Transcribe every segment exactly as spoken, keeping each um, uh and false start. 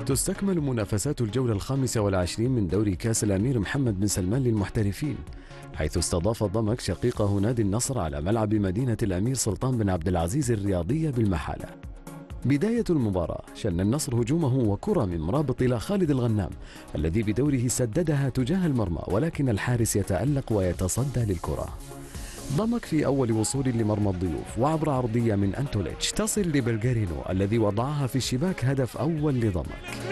تستكمل منافسات الجولة الخامسة والعشرين من دوري كأس الأمير محمد بن سلمان للمحترفين، حيث استضاف ضمك شقيقه نادي النصر على ملعب مدينة الأمير سلطان بن عبد العزيز الرياضية بالمحالة. بداية المباراة شن النصر هجومه وكرة من مرابط إلى خالد الغنام الذي بدوره سددها تجاه المرمى، ولكن الحارس يتألق ويتصدى للكرة. ضمك في أول وصول لمرمى الضيوف وعبر عرضية من أنتوليتش تصل لبلغارينو الذي وضعها في الشباك، هدف أول لضمك.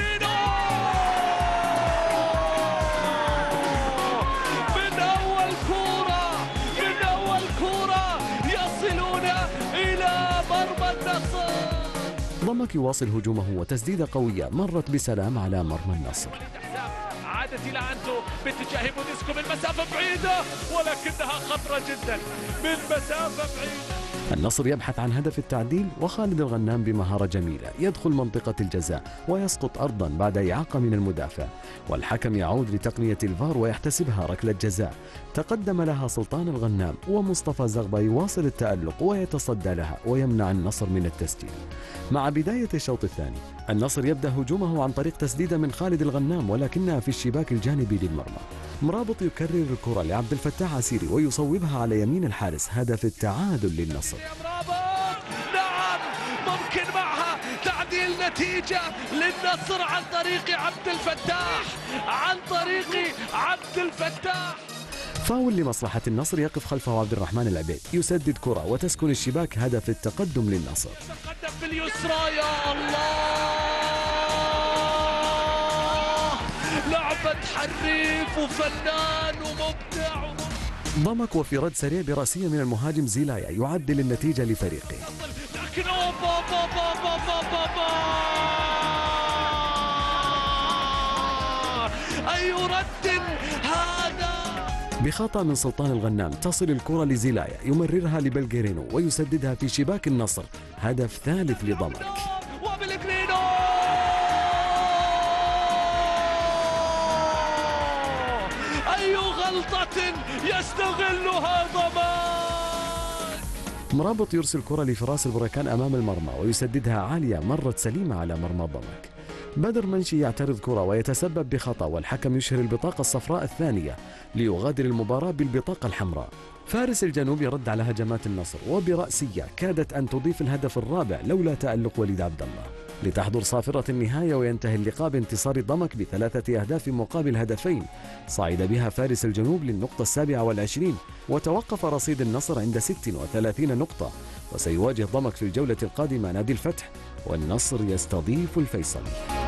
من أول كرة من أول كرة يصلون إلى مرمى النصر. ضمك يواصل هجومه وتسديدة قوية مرت بسلام على مرمى النصر. عادت إلى أنتو باتجاه بوديسكو من مسافة بعيدة، ولكنها خطرة جدا من مسافة بعيدة. النصر يبحث عن هدف التعديل، وخالد الغنام بمهارة جميلة يدخل منطقة الجزاء ويسقط أرضا بعد إعاقة من المدافع، والحكم يعود لتقنية الفار ويحتسبها ركلة جزاء. تقدم لها سلطان الغنام ومصطفى زغبة يواصل التألق ويتصدى لها ويمنع النصر من التسجيل. مع بداية الشوط الثاني النصر يبدأ هجومه عن طريق تسديدة من خالد الغنام، ولكنها في الشباك الجانبي للمرمى. مرابط يكرر الكرة لعبد الفتاح عسيري ويصوبها على يمين الحارس، هدف التعادل للنصر. نعم ممكن معها تعديل نتيجة للنصر عن طريق عبد الفتاح عن طريق عبد الفتاح. فاول لمصلحة النصر يقف خلفه عبد الرحمن العبيد، يسدد كرة وتسكن الشباك، هدف التقدم للنصر. تقدم باليسرى، يا الله لعبة حريف وفنان ومبدع. ضمك وفي رد سريع برأسية من المهاجم زيلايا يعدل النتيجة لفريقه. لكن أوبا بابا بابا بابا أي رد هذا. بخطأ من سلطان الغنام تصل الكرة لزيلايا يمررها لبلغارينو ويسددها في شباك النصر، هدف ثالث لضمك. وبلغرينو أي غلطة يستغلها ضمان. مرابط يرسل كرة لفراس البركان أمام المرمى ويسددها عالية مرت سليمة على مرمى ضمك. بدر منشي يعترض كرة ويتسبب بخطأ، والحكم يشهر البطاقة الصفراء الثانية ليغادر المباراة بالبطاقة الحمراء. فارس الجنوب يرد على هجمات النصر وبرأسية كادت أن تضيف الهدف الرابع لولا تألق وليد عبد الله، لتحضر صافرة النهاية وينتهي اللقاء بانتصار ضمك بثلاثة أهداف مقابل هدفين، صعد بها فارس الجنوب للنقطة السابعة والعشرين، وتوقف رصيد النصر عند ست وثلاثين نقطة، وسيواجه ضمك في الجولة القادمة نادي الفتح، والنصر يستضيف الفيصلي.